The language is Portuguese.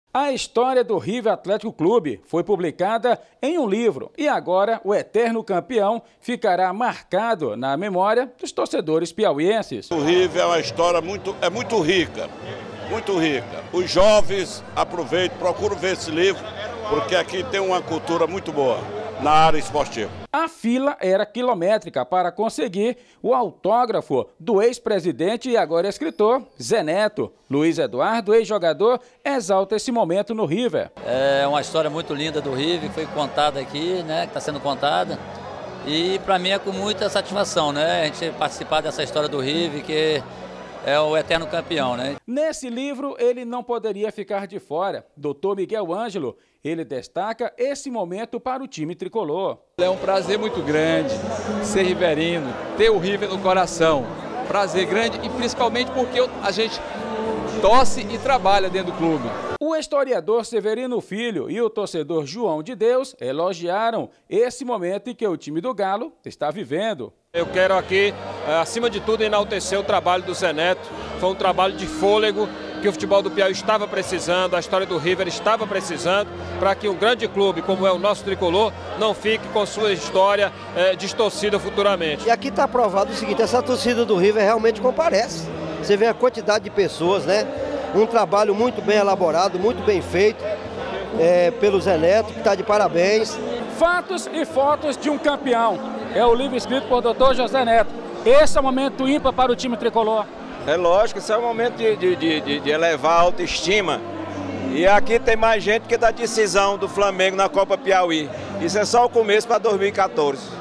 A história do River Atlético Clube foi publicada em um livro e agora o eterno campeão ficará marcado na memória dos torcedores piauienses. O River é uma história muito rica, muito rica. Os jovens aproveitam, procuram ver esse livro, porque aqui tem uma cultura muito boa na área esportiva. A fila era quilométrica para conseguir o autógrafo do ex-presidente e agora escritor Zé Neto. Luiz Eduardo, ex-jogador, exalta esse momento no River. É uma história muito linda do River, que foi contada aqui, né, que está sendo contada. E para mim é com muita satisfação, né, a gente participar dessa história do River, que é o eterno campeão, né? Nesse livro, ele não poderia ficar de fora. Dr. Miguel Ângelo, ele destaca esse momento para o time tricolor. É um prazer muito grande ser riverino, ter o River no coração. Prazer grande e principalmente porque a gente torce e trabalha dentro do clube. O historiador Severino Filho e o torcedor João de Deus elogiaram esse momento em que o time do Galo está vivendo. Eu quero aqui, acima de tudo, enaltecer o trabalho do Zé Neto. Foi um trabalho de fôlego que o futebol do Piauí estava precisando, a história do River estava precisando, para que um grande clube como é o nosso tricolor não fique com sua história distorcida futuramente. E aqui está provado o seguinte, essa torcida do River realmente comparece. Você vê a quantidade de pessoas, né? Um trabalho muito bem elaborado, muito bem feito pelo Zé Neto, que está de parabéns. Fatos e fotos de um campeão. É o livro escrito por Dr. José Neto. Esse é o momento ímpar para o time tricolor. É lógico, esse é o momento de elevar a autoestima. E aqui tem mais gente que da decisão do Flamengo na Copa Piauí. Isso é só o começo para 2014.